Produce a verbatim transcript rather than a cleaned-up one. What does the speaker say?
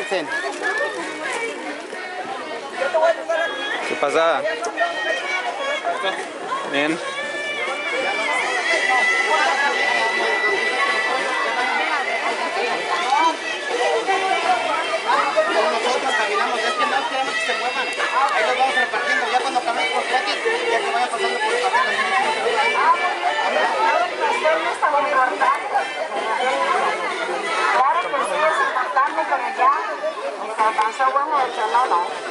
pasen. ¿Qué pasa? Bien. Nosotros caminamos, es que no queremos que se muevan. Ahí los vamos repartiendo. Ya cuando caminen por aquí, ya que vayan pasando por el paquete. Claro que sí, es importante, pero ya, o sea, pasó bueno el salón, ¿no?